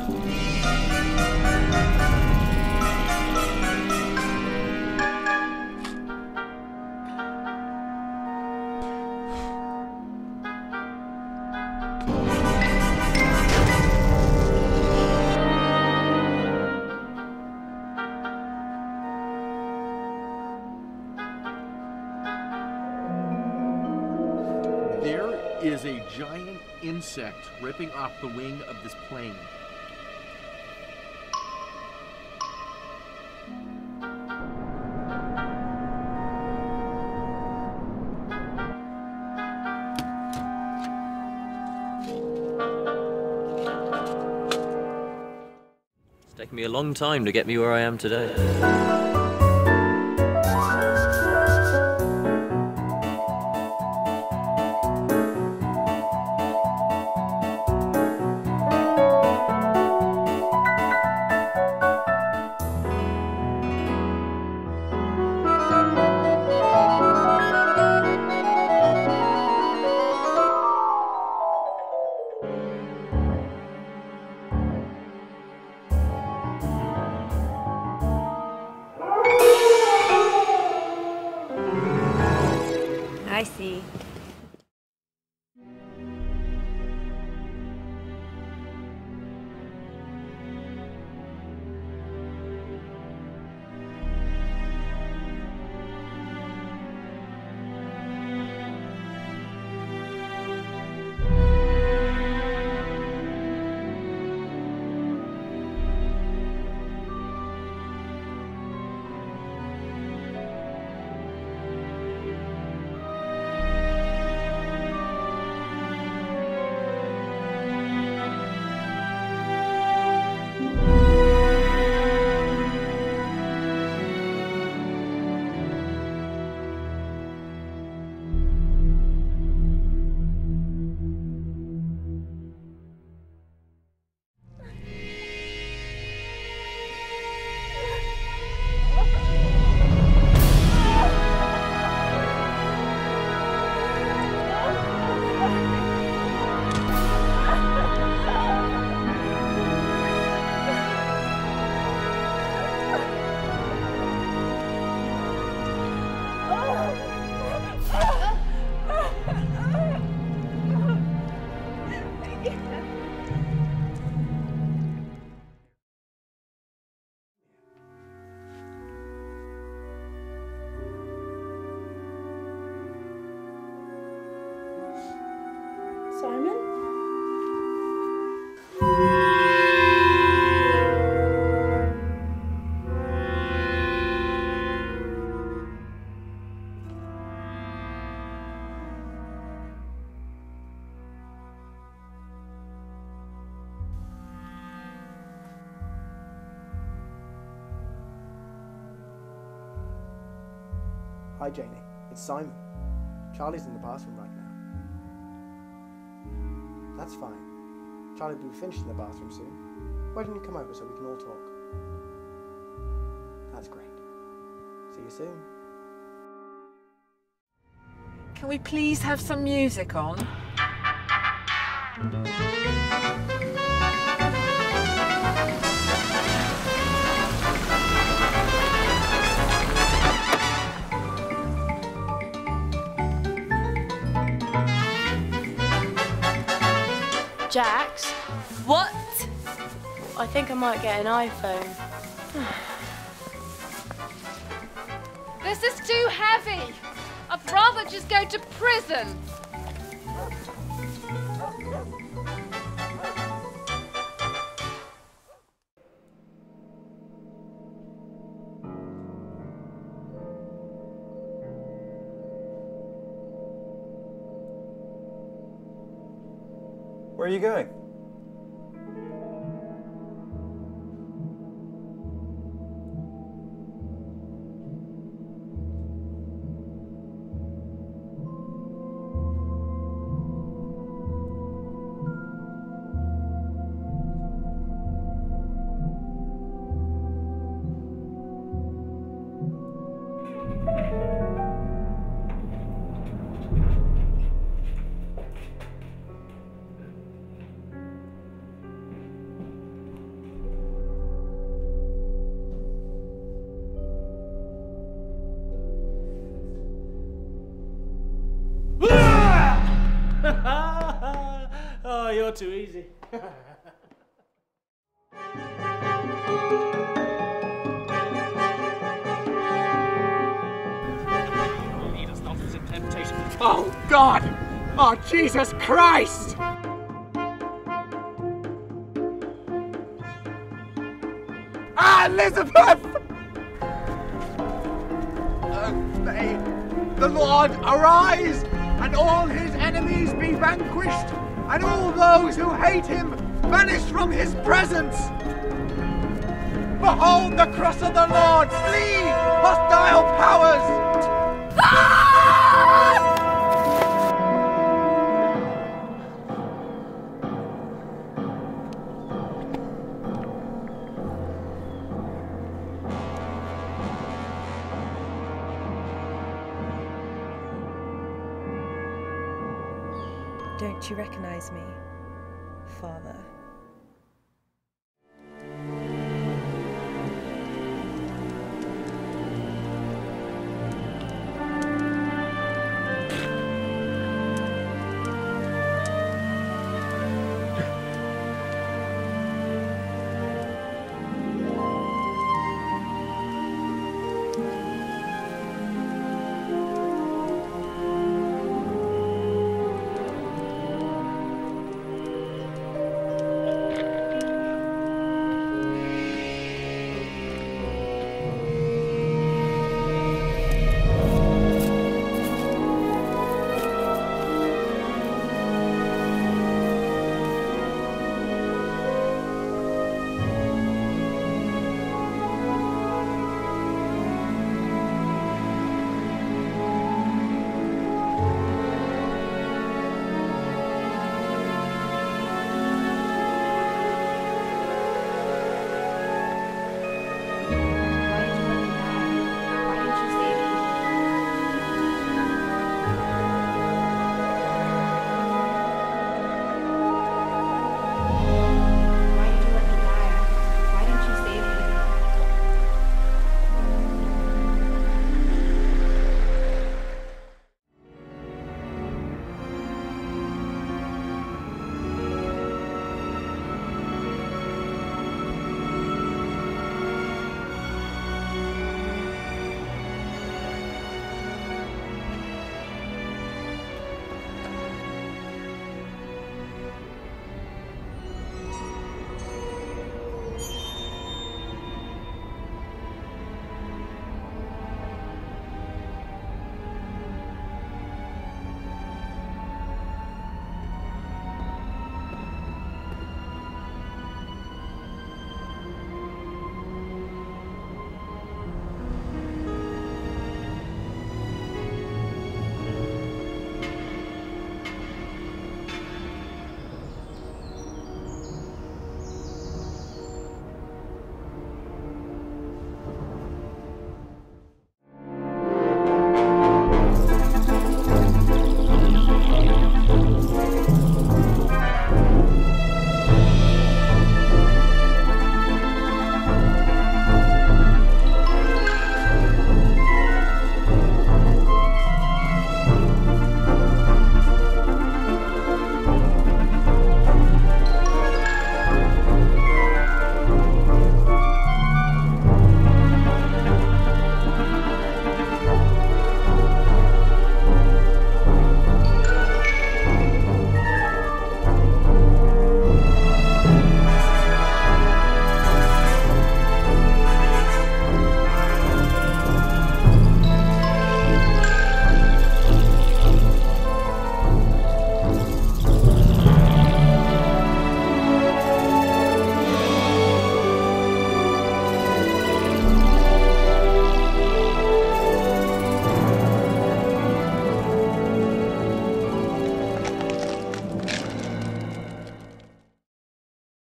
Is a giant insect ripping off the wing of this plane. It's taken me a long time to get me where I am today. I see. Simon? Hi Janie, it's Simon. Charlie's in the bathroom right now. That's fine. Charlie will be finished in the bathroom soon. Why don't you come over so we can all talk? That's great. See you soon. Can we please have some music on? Jax? What? I think I might get an iPhone. This is too heavy. I'd rather just go to prison. Where are you going? you're too easy. Lead us not into temptation. Oh God! Oh Jesus Christ! Elizabeth! May the Lord arise, and all his enemies be vanquished, and all those who hate him banished from his presence. Behold the cross of the Lord! Flee, hostile powers! Ah! Don't you recognize me, Father?